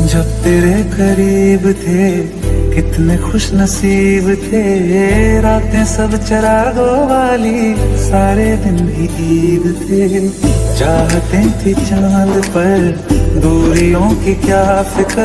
जब तेरे करीब थे कितने खुश नसीब थे, रातें सब चरागों वाली, सारे दिन भी ईद थे। चाहते थी चांद पर दूरियों की क्या फिक्र,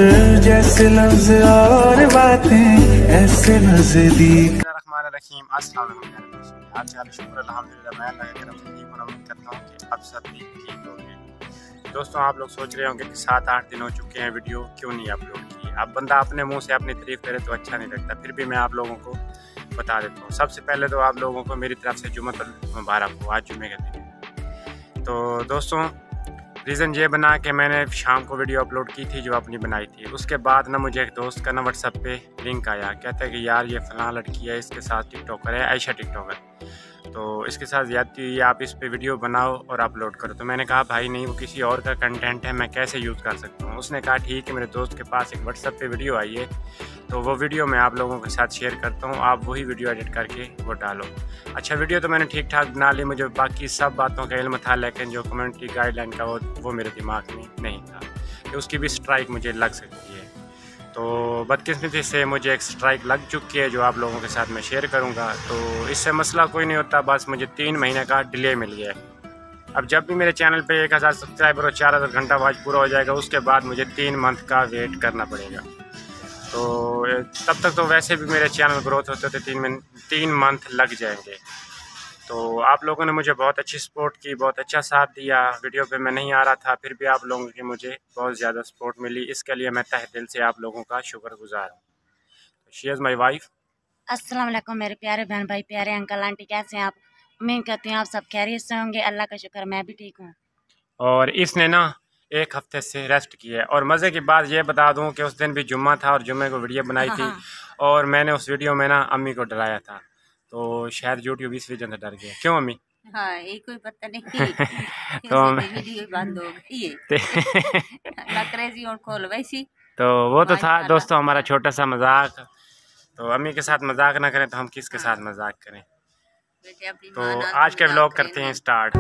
जैसे लफ्ज और बातें ऐसे नजदीक। रहीम अस्सलाम वालेकुम। आज का शुक्र अल्हम्दुलिल्लाह मैं अल्लाह की तरफ से ठीक हूँ। उम्मीद करता हूँ कि आप सब भी ठीक होंगे। दोस्तों, आप लोग सोच रहे होंगे कि 7-8 दिन हो चुके हैं वीडियो क्यों नहीं अपलोड की। अब बंदा अपने मुंह से अपनी तारीफ करे तो अच्छा नहीं लगता, फिर भी मैं आप लोगों को बता देता हूँ। सबसे पहले तो आप लोगों को मेरी तरफ से जुम्मतुल मुबारक हो, आज जुम्मे का दिन है। तो दोस्तों, रीज़न ये बना कि मैंने शाम को वीडियो अपलोड की थी जो अपनी बनाई थी। उसके बाद ना मुझे एक दोस्त का ना व्हाट्सएप पे लिंक आया, कहता है कि यार ये फ़लाँ लड़की है, इसके साथ टिकटॉकर है, आयशा टिकटॉकर, तो इसके साथ ज़्यादती हुई, आप इस पे वीडियो बनाओ और अपलोड करो। तो मैंने कहा भाई नहीं, वो किसी और का कंटेंट है, मैं कैसे यूज़ कर सकता हूँ। उसने कहा ठीक है, मेरे दोस्त के पास एक व्हाट्सएप पे वीडियो आई है, तो वो वीडियो मैं आप लोगों के साथ शेयर करता हूँ, आप वही वीडियो एडिट करके वो डालो। अच्छा, वीडियो तो मैंने ठीक ठाक बना ली, मुझे बाकी सब बातों का इल्म था, लेकिन जो कम्युनिटी गाइडलाइन का वो मेरे दिमाग में नहीं था कि उसकी भी स्ट्राइक मुझे लग सकती है। तो बदकिस्मती से मुझे एक स्ट्राइक लग चुकी है जो आप लोगों के साथ मैं शेयर करूंगा। तो इससे मसला कोई नहीं होता, बस मुझे 3 महीने का डिले मिल गया है। अब जब भी मेरे चैनल पे 1000 सब्सक्राइबर और 4000 घंटा वाच पूरा हो जाएगा, उसके बाद मुझे 3 मंथ का वेट करना पड़ेगा। तो तब तक तो वैसे भी मेरे चैनल ग्रोथ होते होते 3 मंथ लग जाएंगे। तो आप लोगों ने मुझे बहुत अच्छी सपोर्ट की, बहुत अच्छा साथ दिया। वीडियो पे मैं नहीं आ रहा था, फिर भी आप लोगों की मुझे बहुत ज़्यादा सपोर्ट मिली, इसके लिए मैं तहे दिल से आप लोगों का शुक्रगुजार हूँ। She is my wife. अस्सलाम वालेकुम मेरे प्यारे बहन भाई, प्यारे अंकल आंटी, कैसे हैं आप? उम्मीद करती हूँ आप सब खैरियत से होंगे। अल्लाह का शुक्र, मैं भी ठीक हूँ। और इसने ना 1 हफ्ते से रेस्ट किया है। और मज़े की बात ये बता दूँ कि उस दिन भी जुम्मा था और जुम्मे को वीडियो बनाई थी, और मैंने उस वीडियो में ना अम्मी को डराया था, तो शायद यूट्यूब इस वजह से डर गया। क्यों अम्मी? हाँ, ये कोई पता नहीं तो वीडियो बंद हो गई है खोल वैसी। तो वो तो था दोस्तों हमारा छोटा सा मजाक। तो अम्मी के साथ मजाक ना करें तो हम किसके साथ मजाक करें। तो आज का व्लॉग करते हैं स्टार्ट।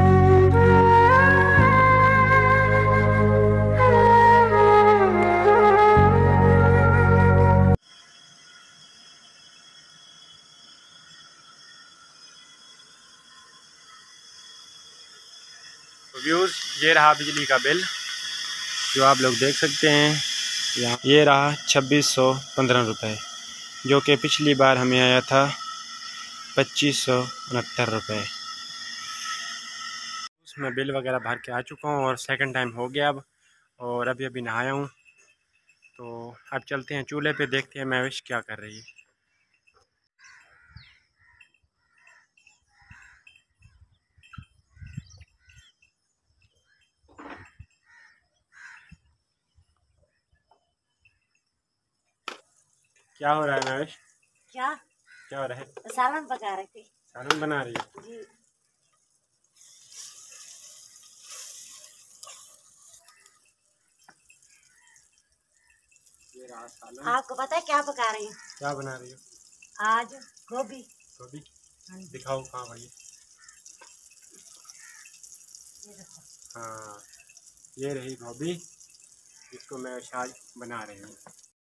व्यूज़, ये रहा बिजली का बिल जो आप लोग देख सकते हैं। ये रहा 2615 रुपये, जो कि पिछली बार हमें आया था 2569 रुपये। उसमें बिल वगैरह भर के आ चुका हूँ और सेकंड टाइम हो गया अब, और अभी नहाया हूँ। तो अब चलते हैं चूल्हे पे, देखते हैं महविश क्या कर रही है। क्या हो रहा है महविश? क्या हो रहा है? सालन पका रही थी। सालन बना रही है जी। ये रहा सालन। आपको पता है क्या पका रही हूँ? क्या बना रही हो? आज गोभी। गोभी दिखाओ कहाँ भाई। हाँ, ये रही गोभी, इसको मैं आज बना रही हूँ।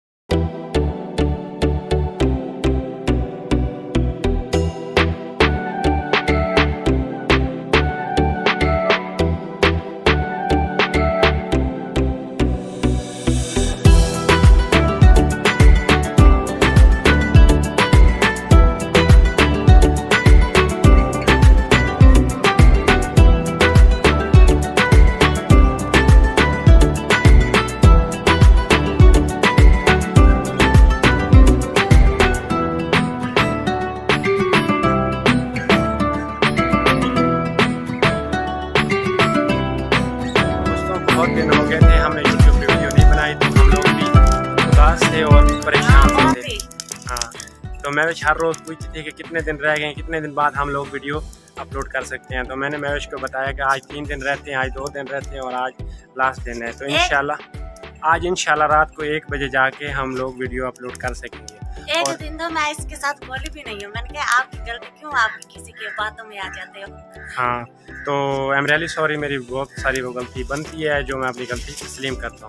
बहुत दिन हो गए थे हमने यूट्यूब पे वीडियो नहीं बनाई, तो हम लोग भी उदास थे और परेशान थे। हाँ, तो महविश हर रोज़ पूछती थी कि कितने दिन रह गए, कितने दिन बाद हम लोग वीडियो अपलोड कर सकते हैं। तो मैंने महविश को बताया कि आज 3 दिन रहते हैं, आज 2 दिन रहते हैं और आज लास्ट दिन है। तो इंशाल्लाह रात को 1 बजे जाके हम लोग वीडियो अपलोड कर सकेंगे। एक दिन तो मैं इसके साथ बोली भी नहीं हूँ। मैंने कहा आपकी गलती क्यों, आप किसी की बातों में आ जाते हो। हाँ, तो आई एम रियली सॉरी, मेरी बहुत सारी वो गलती बनती है जो मैं अपनी गलती तस्लीम करता हूँ।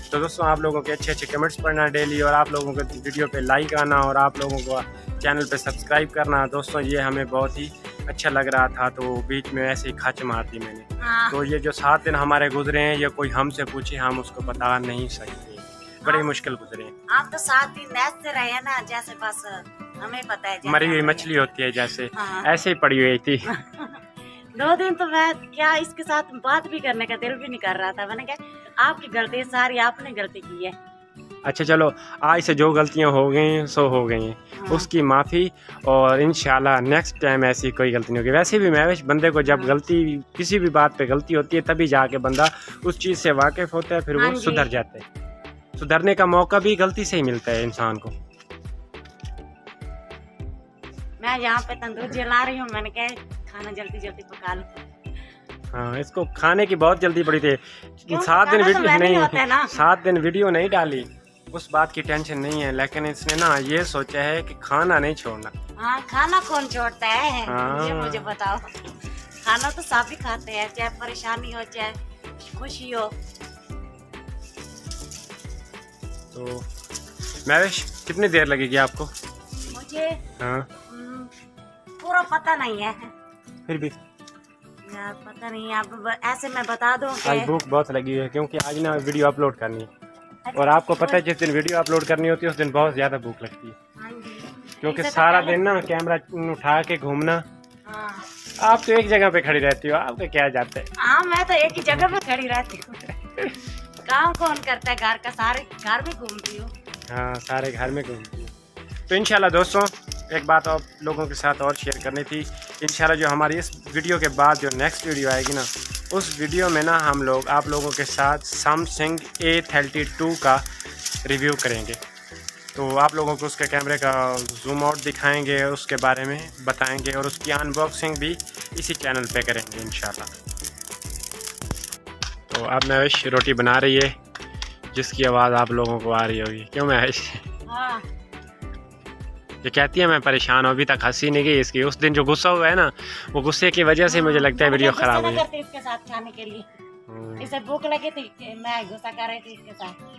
तो दोस्तों आप लोगों के अच्छे अच्छे कमेंट्स पढ़ना डेली, और आप लोगों के वीडियो पे लाइक आना, और आप लोगों को चैनल पे सब्सक्राइब करना। दोस्तों ये हमें बहुत ही अच्छा लग रहा था, तो बीच में ऐसे ही खच मार दी मैंने। तो ये जो 7 दिन हमारे गुजरे हैं, ये कोई हमसे पूछे हम उसको बता नहीं सकते, बड़े मुश्किल गुजरे हैं। आप तो 7 दिन ऐसे रहे हैं ना, जैसे बस हमें पता है मरी हुई मछली होती है जैसे, ऐसे ही पड़ी हुई थी। 2 दिन तो मैं क्या इसके साथ बात भी करने का दिल भी नहीं कर रहा था। मैंने कहा आपकी गलती सारी, आपने गलती की है। अच्छा चलो, आज से जो गलतियां हो गई सो हो गई हैं, उसकी माफ़ी, और इंशाल्लाह नेक्स्ट टाइम ऐसी कोई गलती नहीं होगी। वैसे भी महविश बंदे को जब गलती, किसी भी बात पे गलती होती है, तभी जाके बंदा उस चीज़ से वाकिफ़ होता है, फिर वो सुधर जाता है। सुधरने का मौका भी गलती से ही मिलता है इंसान को। मैं यहाँ पे तंदूर जला रही हूँ, मैंने कहा खाना जल्दी जल्दी पका लो। हाँ, इसको खाने की बहुत जल्दी पड़ी थी। 7 दिन वीडियो नहीं, 7 दिन वीडियो नहीं डाली, उस बात की टेंशन नहीं है, लेकिन इसने ना ये सोचा है कि खाना नहीं छोड़ना। हाँ, खाना कौन छोड़ता है? हाँ। ये मुझे बताओ। खाना तो सभी खाते हैं, चाहे परेशानी हो चाहे खुशी हो। तो महविश कितनी देर लगेगी आपको? मुझे हाँ पूरा पता नहीं है, फिर भी यार पता नहीं। आप ऐसे मैं बता दूं कि आज भूख बहुत लगी है, क्योंकि आज ना वीडियो अपलोड करनी है, और आपको पता है जिस दिन वीडियो अपलोड करनी होती है उस दिन बहुत ज़्यादा भूख लगती है, क्योंकि सारा दिन ना कैमरा उठा के घूमना। आप तो एक जगह पे खड़ी रहती हो, आपको क्या जाता है? हाँ, मैं तो एक ही जगह पे खड़ी रहती हूँ। काम कौन करता है घर का? सारे घर में घूमती हूँ। हाँ, सारे घर में घूमती हूँ। तो इंशाल्लाह दोस्तों एक बात आप लोगों के साथ और शेयर करनी थी। इंशाल्लाह जो हमारी इस वीडियो के बाद जो नेक्स्ट वीडियो आएगी ना, उस वीडियो में ना हम लोग आप लोगों के साथ सैमसंग A32 का रिव्यू करेंगे। तो आप लोगों को उसके कैमरे का जूम आउट दिखाएंगे, उसके बारे में बताएंगे, और उसकी अनबॉक्सिंग भी इसी चैनल पे करेंगे इंशाल्लाह। तो अब महविश रोटी बना रही है, जिसकी आवाज़ आप लोगों को आ रही होगी। क्यों महविश? हाँ। ये कहती है मैं परेशान हूँ, अभी तक हंसी नहीं गई इसकी। उस दिन जो गुस्सा हुआ है ना, वो गुस्से की वजह से मुझे लगता है वीडियो खराब हुई। इसके साथ खाने के लिए इसे भूख लगी थी, मैं गुस्सा कर रही थी इसके साथ।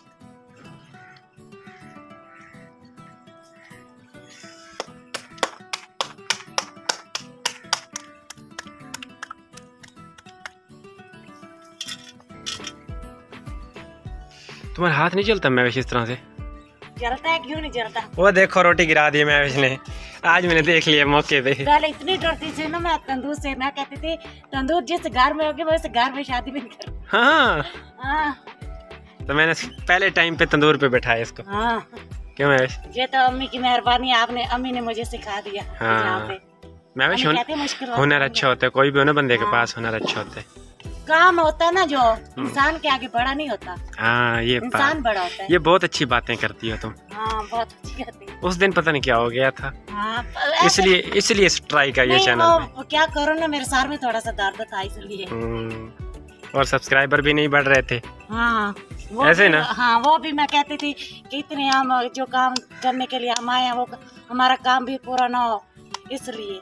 तुम्हारा हाथ नहीं चलता महविश इस तरह से? जलता है, क्यों नहीं जलता? वो देखो रोटी गिरा दी महविश ने, आज मैंने देख लिया मौके पे। पहले इतनी डरती थी ना मैं तंदूर से, मैं कहती थी तंदूर जिस घर में होगी वैसे घर में शादी भी नहीं कर। हाँ। तो मैंने पहले टाइम पे तंदूर पे बैठाया इसको। हाँ। क्यों महविश? ये तो अम्मी की मेहरबानी, आपने अम्मी ने मुझे सिखा दिया। हाँ महविश, हुनर अच्छा होता है, कोई भी हो ना बंदे के पास हुनर अच्छा होता है। काम होता है ना जो इंसान के आगे बड़ा नहीं होता। हाँ, ये इंसान बड़ा होता है। ये बहुत अच्छी बातें करती हो तुम। हाँ, बहुत अच्छी करती है। उस दिन पता नहीं क्या हो गया था। हाँ, इसलिए स्ट्राइक है ये चैनल। वो क्या करो ना, मेरे सर में थोड़ा सा दर्द था इसलिए। और सब्सक्राइबर भी नहीं बढ़ रहे थे। हाँ, ऐसे ना। हाँ, वो भी मैं कहती थी कि इतने हम जो काम करने के लिए हम आए हैं वो हमारा काम भी पूरा ना हो, इसलिए।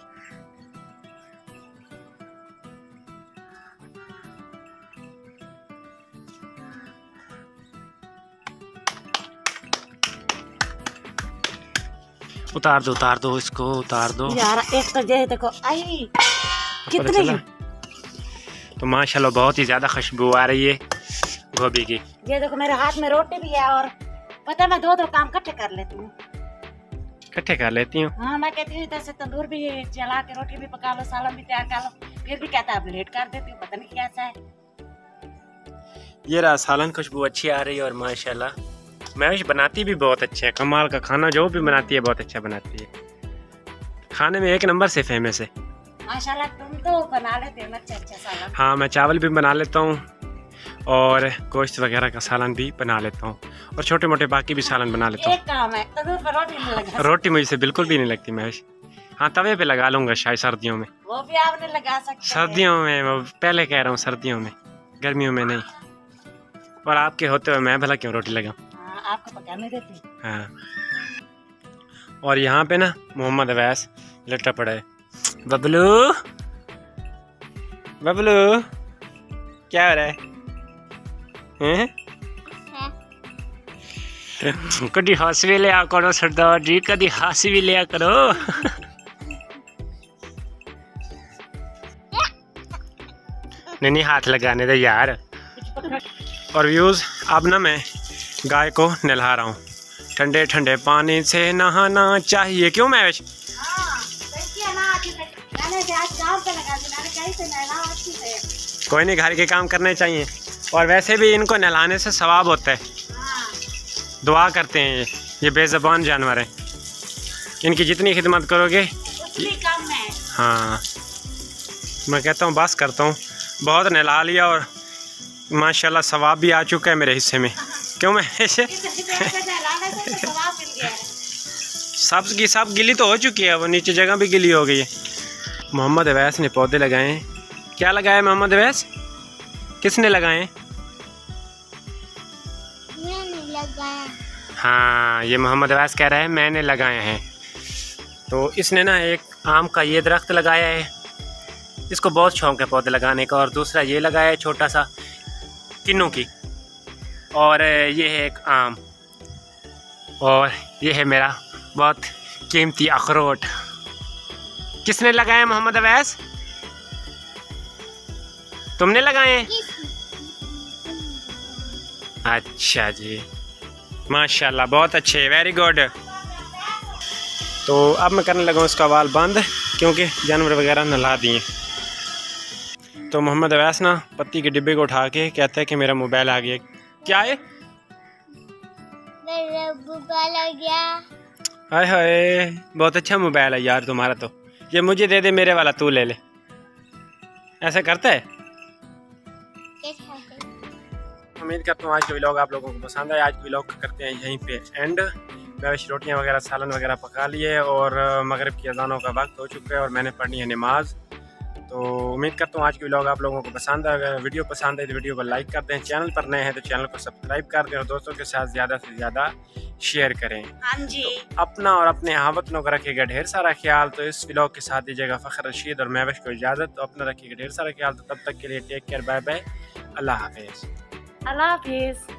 उतार दो इसको, उतार दो यार। एक तो ये देखो, आई कितनी, तो माशाल्लाह बहुत ही ज्यादा खुशबू आ रही है गोभी की। ये देखो मेरे हाथ में रोटी भी है, और पता है मैं 2 काम इकट्ठे कर लेती हूँ। इकट्ठे कर लेती हूँ? हाँ, मैं कहती हूँ जैसे तंदूर भी जला के रोटी भी पका लो, सालन भी तैयार कर लो, फिर भी कहता है लेट कर देती हूँ, पता नहीं कैसा है। ये रहा सालन, खुशबू अच्छी आ रही है, और माशाल्लाह महविश बनाती भी बहुत अच्छा है। कमाल का खाना जो भी बनाती है बहुत अच्छा बनाती है, खाने में 1 नंबर से फेमस है माशाल्लाह। तुम तो बना लेते हो ना अच्छा सालन। हाँ, मैं चावल भी बना लेता हूँ, और गोश्त वगैरह का सालन भी बना लेता हूँ, और छोटे मोटे बाकी भी सालन बना लेता हूँ। एक काम है, तंदूर पर रोटी नहीं लगा। रोटी मुझसे बिल्कुल भी नहीं लगती महविश। हाँ, तवे पे लगा लूंगा शायद सर्दियों में। वो भी आपने लगा सकते। सर्दियों में, वो पहले कह रहा हूँ सर्दियों में, गर्मियों में नहीं। और आपके होते हुए मैं भला क्यों रोटी लगाऊं? आपको पकाने देती। हाँ, और यहाँ पे ना मोहम्मद अवैस लट्टा पड़ा है। बबलू बबलू क्या हो रहा है? कभी हंस भी लिया करो सरदार जी, कभी हंस भी लिया करो। नहीं हाथ लगाने दे यार। और व्यूज अब ना मैं गाय को नहला रहा हूँ। ठंडे ठंडे पानी से नहाना चाहिए, क्यों मैं कोई नहीं, घर के काम करने चाहिए। और वैसे भी इनको नहलाने से सवाब होता है। दुआ करते हैं ये बेज़बान जानवर हैं, इनकी जितनी खिदमत करोगे उतनी कम है। हाँ मैं कहता हूँ बस करता हूँ, बहुत नहला लिया और माशाल्लाह सवाब भी आ चुका है मेरे हिस्से में। क्यों मैं ऐसे सब की सब गिली तो हो चुकी है, वो नीचे जगह भी गिली हो गई है। मोहम्मद अवैस ने पौधे लगाए हैं। क्या लगाया मोहम्मद अवैस? किसने लगाए? मैंने लगाया। हाँ ये मोहम्मद अवैस कह रहा है मैंने लगाए हैं। तो इसने ना एक आम का ये दरख्त लगाया है, इसको बहुत शौक है पौधे लगाने का। और दूसरा ये लगाया है छोटा सा किन्नू की, और ये है एक आम, और ये है मेरा बहुत कीमती अखरोट। किसने लगाए मोहम्मद अवैस? तुमने लगाए? अच्छा जी, माशाल्लाह बहुत अच्छे, वेरी गुड। तो अब मैं करने लगा उसका वाल बंद, क्योंकि जानवर वगैरह नहला दिए। तो मोहम्मद अवैस ना पत्ती के डिब्बे को उठा के कहता है कि मेरा मोबाइल आ गया। क्या है? मेरा मोबाइल आ गया। हाय हाय, बहुत अच्छा मोबाइल है यार तुम्हारा। तो ये मुझे दे दे, मेरे वाला तू ले ले। ऐसा करता है? उम्मीद करता हूँ आज का व्लॉग आप लोगों को पसंद है। आज के व्लॉग करते हैं यहीं पे एंड। मैं रोटियाँ वगैरह सालन वगैरह पका लिए और मगरिब की अजानों का वक्त हो चुका है और मैंने पढ़नी है नमाज। तो उम्मीद करता हूँ आज की व्लॉग आप लोगों को पसंद है। अगर वीडियो पसंद है तो वीडियो को लाइक कर दें, चैनल पर नए हैं तो चैनल को सब्सक्राइब कर दें और दोस्तों के साथ ज़्यादा से ज़्यादा शेयर करें। हाँ जी। तो अपना और अपने हावतनों का रखिएगा ढेर सारा ख्याल। तो इस व्लॉग के साथ दीजिएगा फ़खर रशीद और महविश को इजाज़त। तो अपना रखिएगा ढेर सारा ख्याल। तो तब तक के लिए टेक केयर, बाय बाय, अल्लाह हाफिज़। अल्लाह हाफिज़।